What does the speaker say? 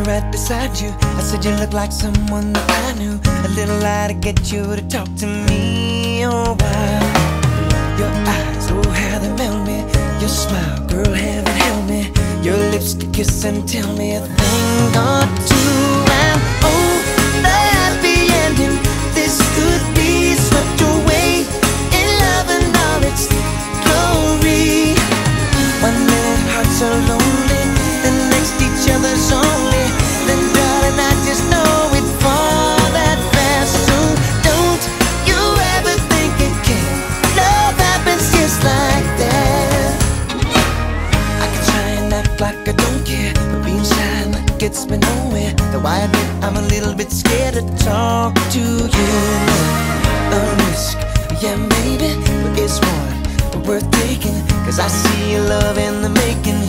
right beside you. I said you look like someone that I knew. A little lie to get you to talk to me. Oh, wow. Your eyes, oh, how they melt me. Your smile, girl, heaven help me. Your lips to kiss and tell me a thing or two. And oh, the happy ending. This could be swept away in love and all its glory. One minute hearts are lonely, the next each other's only. Then darling, I just know it fall that fast. So don't you ever think it can. Love happens just like that. I can try and act like I don't care, but being shy like gets me nowhere. Though I admit I'm a little bit scared to talk to you. A risk, yeah maybe, but it's one worth taking. Cause I see your love in the making.